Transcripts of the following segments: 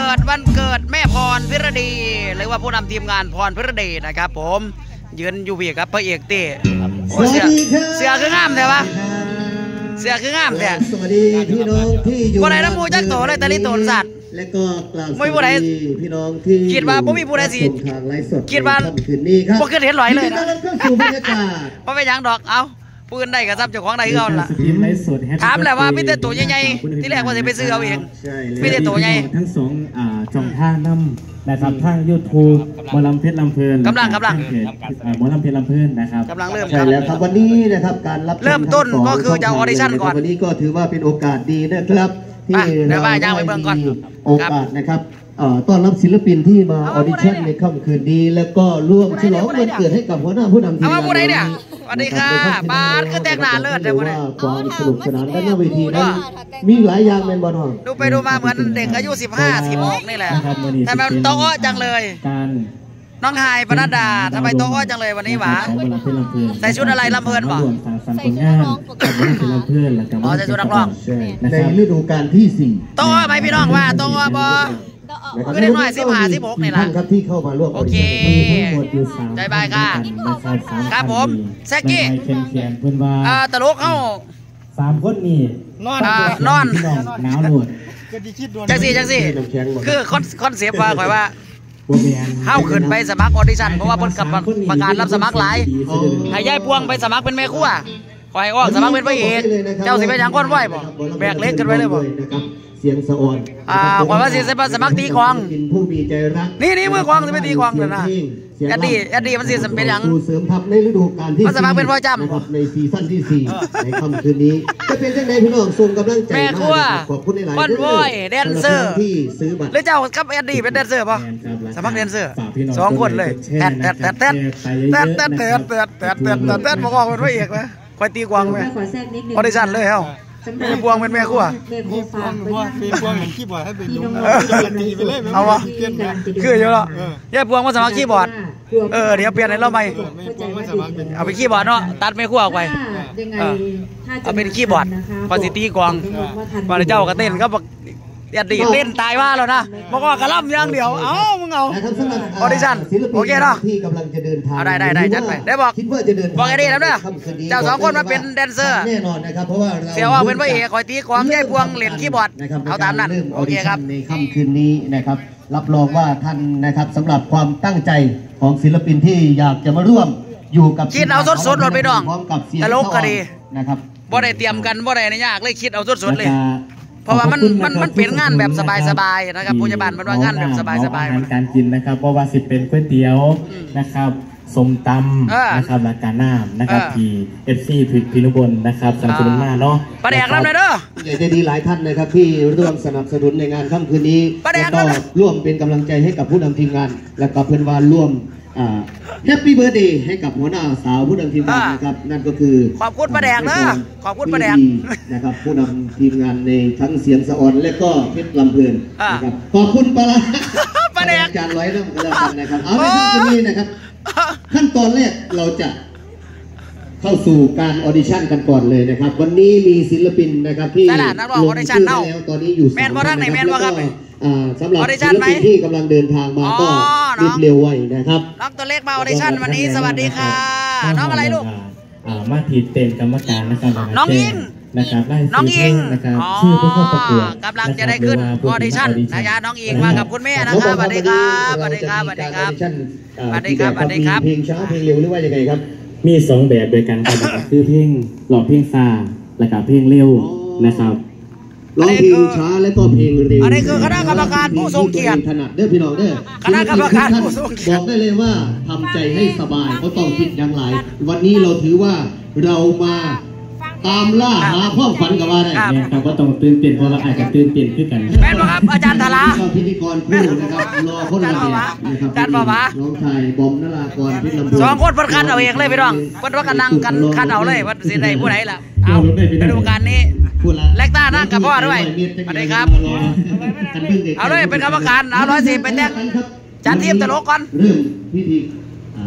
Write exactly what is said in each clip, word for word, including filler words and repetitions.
ดวันเกิดแม่พรพิรดีหรือว่าผู้นำทีมงานพรพิรดีนะครับผมยืนอยู่เบียกับพระเอกเต้เสือเสือคืองามแต่ว่าเสือคืองามแต่สวัสดีพี่น้องที่อยู่ผู้ใดน้ำมูจักโตเลยแต่ลิโตนสัตว์และก็กล่าวสวัสดีพี่น้องที่คิดว่าผมมีผู้ใดสิคิดว่าคืนนี้ครับพวกขึ้นเห็นลอยเลยนะเพราะไปยังดอกเอาปืนได้กับซับเจ้าของใดก็เอาละถามแหละว่าพี่เต้ตัวใหญ่ๆที่แรกว่าจะไปซื้อเอาเองพี่เต้ตัวใหญ่ทั้งสองช่องทางน้ำนะครับทางยูทูบหมอลำเพชรลำเพลินกำลังกำลังหมอลำเพชรลำเพลินนะครับกำลังเริ่มใช่แล้วครับวันนี้นะครับการรับเริ่มต้นก็คือจะออดิชั่นก่อนวันนี้ก็ถือว่าเป็นโอกาสดีนะครับที่เราได้มีโอกาสนะครับต้อนรับศิลปินที่มาออดิชั่นในค่ำคืนนี้แล้วก็ร่วมฉลองวันเกิดให้กับหัวหน้าผู้นำทีมงานเอามาผู้ใดเนี่ยสวัสดีค่ะบาสคือแต่งหน้าเลิศเลยผู้ใดความสนุกสนานด้านหน้าเวทีนั้นมีหลายอย่างเป็นบอลห้องดูไปดูมาเหมือนเด็กอายุสิบห้า สิบหกนี่แหละทำไมโต๊ะจังเลยน้องไฮปนัดดาทำไมโต๊ะจังเลยวันนี้หวาใส่ชุดอะไรลำเพลินบ่ใส่ชุดนักร้องลำเพลินอ๋อใส่ชุดนักร้องในฤดูกาลที่สี่โต๊ะไหมพี่น้องว่าโต๊ะบ่ก็ได้น้อยสิบห้าสิบหกนี่แหละครับที่เข้ามาร่วมโอเคใจบายค่ะครับผมแซกกี้ตลกเข้าสามคนนี่นอนนอนหนาวหนวดจังสี่จังสี่คือคอนเซปต์ว่าคอยว่าเข้าขึ้นไปสมัครออดิชั่นเพราะว่าเพิ่นกับประกาศรับสมัครหลายให้ยายพวงไปสมัครเป็นแม่ครัวคอยออกสมัครเป็นพระเอกเจ้าสิไปยังก้อนไหวบ่แบกเล็กขึ้นไว้เลยบ่เสียงสะออนอ่าคอยว่าสิไปสมัครตีกองผู้มีใจรักนี่นี่มือกองสิไปตีกองเลยนะแอดดี้แอดดี้มันสิเป็นยังเสริมทัพในฤดูกาลที่สมัครเป็นพ่อจำในซีซั่นที่สี่ในค่ำคืนนี้จะเป็นจังไดพี่น้องส่งกำลังใจแม่ครัวขอบคุณหลายๆคอนวอยแดนเซอร์ที่ซื้อบัตรหรือเจ้ากับแอดดี้เป็นแดนเซอร์ป่ะสมัครแดนเซอร์สองคนเลยแตดแตดแตดแตดแตดแตดแตดแตดแตดแตดแตดแตดบอกว่าเป็นพระเอกไหมคอยตีกวางไหมออดิชั่นเลยเฮ้าแม่พวงเป็นแม่ครัวแม่พวงว่าแม่พวงอย่างขี้บอร์ดให้ไปลงตีไปเลยเอาวะคือเยอะแล้วแย่พวงมาสมัครขี้บอร์ดเออเดี๋ยวเปลี่ยนให้เราใหม่เอาไปขี้บอร์ดเนาะตัดแม่ครัวออกไปเอาเป็นขี้บอร์ดพอสิตีกวางพอเจ้าก็เต้นก็อย่าดีเต้นตายว่าแล้วนะบอกว่ากระล่ำอย่างเดียวเอ้ามึงเอาออดิชั่นโอเคเนาะที่กำลังจะเดินทางได้ได้ได้จัดไปได้บอกบอกไอ้ดีแล้วเนี่ยเจ้าสองคนมาเป็นแดนเซอร์แน่นอนนะครับเพราะว่าเสียว่าเป็นพระเอกคอยตีกวางแย่พวงเล่นคีย์บอร์ดเอาตามนั้นโอเคครับในค่ำคืนนี้นะครับรับรองว่าท่านนะครับสำหรับความตั้งใจของศิลปินที่อยากจะมาร่วมอยู่กับคิดเอาสดๆหมดไปน้องตลกก็ดีนะครับบ่ได้เตรียมกันบ่ได้ยากเลยคิดเอาสดๆเลยเพราะว่ามันมันมันเป็นงานแบบสบายๆนะครับผู้ใหญ่บ้านมันว่างานแบบสบายๆอาหารการกินนะครับเพราะว่าสิเป็นก๋วยเตี๋ยวนะครับส้มตำนะครับรายการน้ำนะครับพีเอฟซีพินุบลนะครับสนับสนุนมาเนาะประแดกรับเลยเด้อใหญ่ใจดีหลายท่านนะครับที่ร่วมสนับสนุนในงานค่ำคืนนี้แล้วก็ร่วมเป็นกำลังใจให้กับผู้นำทีมงานและกับเพื่อนวานร่วมแฮปปี้เบิร์ธเดย์ให้กับหัวหน้าสาวผู้นำทีมงานนะครับนั่นก็คือขอบคุณประแดกเด้อขอบคุณประแดกนะครับผู้นำทีมงานในทั้งเสียงสะออนและก็เพชรลำเพลินนะครับขอบคุณปลาประแดกจานร้อยน้ำกันแล้วกันนะครับเอาในขั้นตอนนี้นะครับขั้นตอนแรกเราจะเข้าสู่การออดิชั่นกันก่อนเลยนะครับวันนี้มีศิลปินนะครับที่ลงชื่อแล้วตอนนี้อยู่แมนบอลทางไหนแมนบอลครับสำหรับศิลปินที่กำลังเดินทางมาก็รีบเร็วไวนะครับน้องตัวเล็กมาออดิชั่นวันนี้สวัสดีค่ะน้องอะไรลูกมาผิดเต็มกรรมการนะครับน้องอิงนะครับน้องอิงนะครับชื่อผู้เข้าประกวดกำลังจะได้ขึ้นออดิชั่นนะยาน้องอิงมากับคุณแม่นะครับสวัสดีครับสวัสดีครับสวัสดีครับสวัสดีครับสวัสดีครับเพลงช้าเพลงเร็วหรือว่ายังไงครับมีสองแบบโดยกันครับคือเพลงหล่อเพลงซาและกับเพลงเร็วนะครับร้องเพลงช้าและก็เพลงเร็วอันนี้คือคณะกรรมการผู้ทรงเกียรติถนัดเด้อพี่น้องเด้อคณะกรรมการผู้ทรงเกียรติบอกได้เลยว่าทำใจให้สบายเพราะต้องคิดอย่างไรวันนี้เราถือว่าเรามาตามล่าหาความฝันกับว่าได้แต่ก็ต้องตื่นเต้นเพราะเราอาจจะตื่นเต้นขึ้นกันแม่นบ่ครับอาจารย์ธาราพิธีกรคู่นะครับรอคนละเดียนะครับอาจารย์บ่าวน้องชายบอมนรากรพิลำพูสองคนพันคันเอาเองเลยพี่น้องพันว่ากันนั่งกันคันเอาเลยว่าสิได้ผู้ใดล่ะเอาไปดูการนี้เล็กต้านั่งกับพ่อด้วยสวัสดีครับเอาเลยเป็นกรรมการเอาร้อยสิบเป็นแท็กจัดทีมตลกก่อนเรื่องพิธี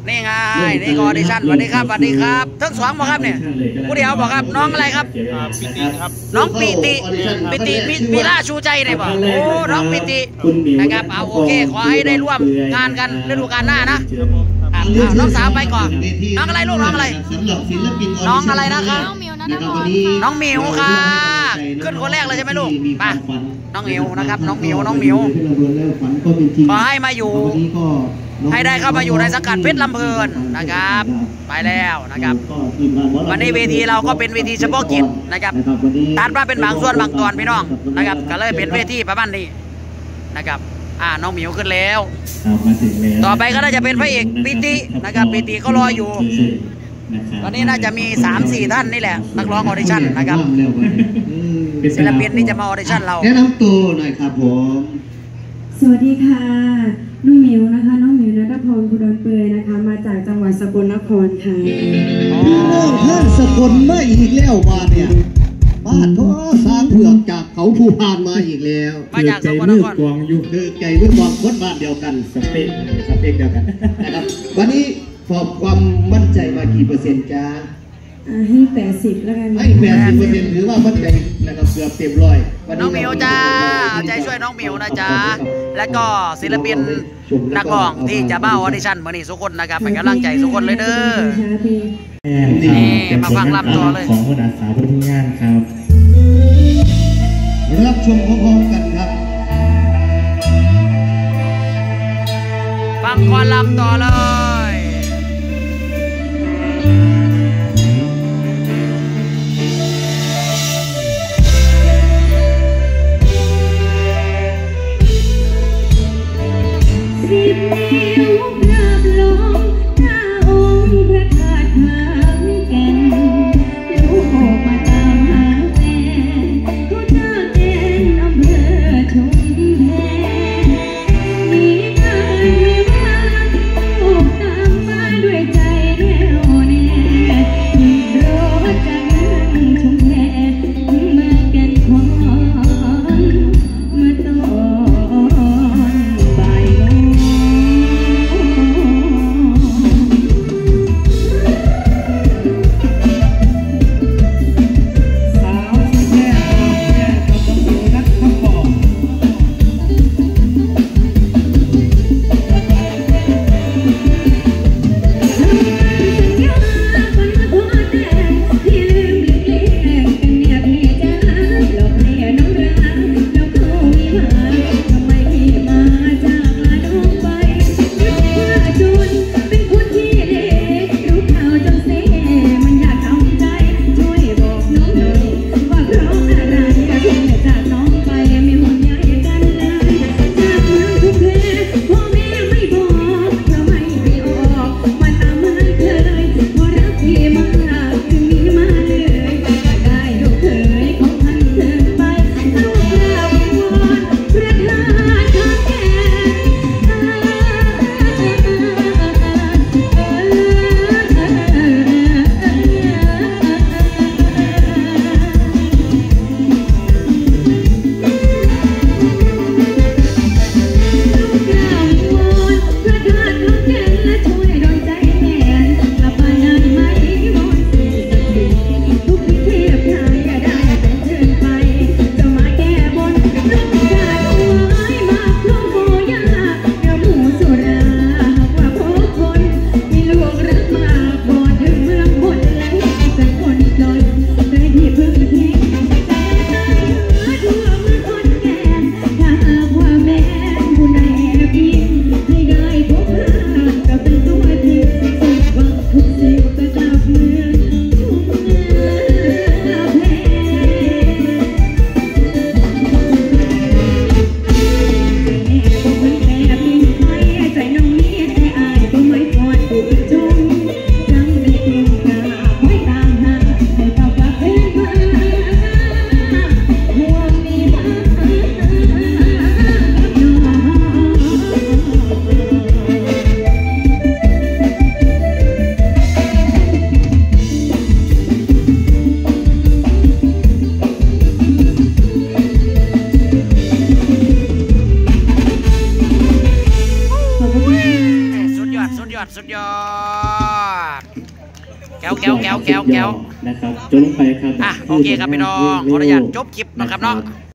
นี่ไงนี่ก็ออดิชั่นสวัสดีครับสวัสดีครับทั้งสองบอกครับเนี่ยผู้เดียวบอกครับน้องอะไรครับปิติครับน้องปิติปิติมีล่าชูใจเนี่ยบอกโอ้น้องปิตินะครับเอาโอเคขอให้ได้ร่วมงานกันฤดูกาลหน้านะอ่ะน้องสาวไปก่อนน้องอะไรลูกน้องอะไรน้องอะไรนะครับน้องมิวน้องมิวค่ะขึ้นคนแรกเลยใช่ไหมลูกไปน้องมิวนะครับน้องมิวน้องมิวขอให้มาอยู่ให้ได้เข้ามาอยู่ในสังกัดเพชรลำเพลินนะครับไปแล้วนะครับวันนี้เวทีเราก็เป็นเวทีเฉพาะกิจนะครับตัดมาเป็นบางส่วนบางตอนพี่น้องนะครับก็เลยเป็นเวทีประมาณนี้นะครับอ่าน้องหมิวขึ้นแล้วต่อไปก็น่าจะเป็นพระเอกปิตินะครับปิติก็รออยู่วันนี้น่าจะมี สามสี่ ท่านนี่แหละนักร้องออดิชั่นนะครับศิลปินนี่จะมาออดิชั่นเราแนะนำตัวหน่อยครับผมสวัสดีค่ะน้องหมิวนะคะน้องหมิวณัฐพรภูดรเปื่อยนะคะมาจากจังหวัดสกลนครค่ะพี่น้องท่านสกลไม่อีกแล้วบ้านเนี่ยบ้านท้อสร้างเผือกจากเขาภูพานมาอีกแล้วมาจากสกลนครกวางอยู่คือไก่มือกวางคนบ้านเดียวกันสเปกสเปกเดียวกันนะครับวันนี้ขอบความมั่นใจมากี่เปอร์เซ็นต์จ้าให้แปดสิบแล้วกันให้แปดสิบเปอร์เซ็นต์ถือว่ามั่นใจนะครับเกือบเต็มร้อยน้องหมิวจ้าเอาใจช่วยน้องหมิวนะจ๊ะและก็ศิลปินนักร้องที่จะมาออดิชั่นเมื่อนี้ทุกคนนะครับเป็นกำลังใจทุกคนเลยเด้อนี่มาฟังลำต่อเลยของผู้ดัดสาวผู้ที่งานครับรับชมพร้อมๆกันครับฟังก่อนลำต่อเลยสิบนิ้วกราบลงหน้าองค์พระธาตุขามแก่นลูกออกมาตามหาแฟนเขาจ้างเอ็นอำเภอชุมแพมีงานมีวันลูกสุดยอดแก้วแก้วแก้วแก้วแก้วนะครับจนลงไปครับอ่ะโอเคครับพี่น้องขออนุญาตจบคลิปนะครับเนาะ